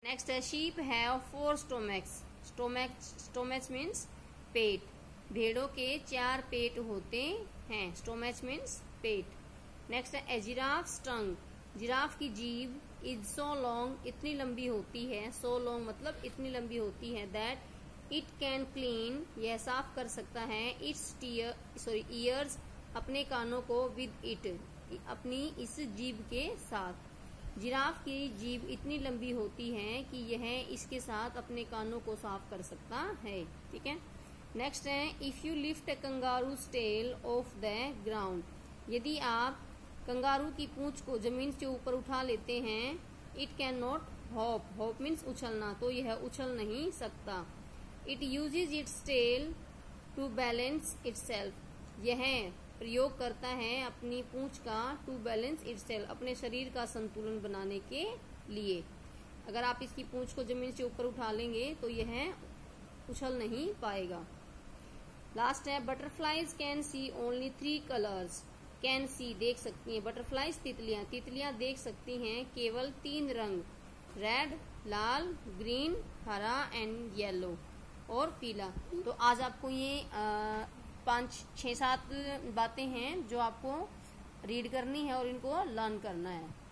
Next है sheep have 4 stomachs. Stomach means पेट। भेड़ों के 4 पेट होते हैं। स्टोमैच मीन्स पेट। नेक्स्ट है ए जिराफ्स टंग। जिराफ की जीभ इज सो लॉन्ग, इतनी लंबी होती है। सो लॉन्ग मतलब इतनी लंबी होती है दैट इट कैन क्लीन, यह साफ कर सकता है। इट्स ईयर्स, अपने कानों को, विद इट, अपनी इस जीभ के साथ। जिराफ की जीभ इतनी लंबी होती है कि यह इसके साथ अपने कानों को साफ कर सकता है। ठीक है। नेक्स्ट है if you lift a kangaroo's tail off the ground. यदि आप कंगारू की पूंछ को जमीन से ऊपर उठा लेते हैं, it can not hop. Hop means उछलना, तो यह उछल नहीं सकता। It uses its tail to balance itself. यह प्रयोग करता है अपनी पूंछ का टू बैलेंस इटसेल्फ, अपने शरीर का संतुलन बनाने के लिए। अगर आप इसकी पूंछ को जमीन से ऊपर उठा लेंगे तो यह उछल नहीं पाएगा। लास्ट है butterflies can see only 3 colours. Can see देख सकती हैं। बटरफ्लाईज तितलियां देख सकती हैं केवल 3 रंग, रेड, लाल, ग्रीन, हरा एंड येलो, और पीला। तो आज आपको ये 5, 6, 7 बातें हैं जो आपको रीड करनी है और इनको लर्न करना है।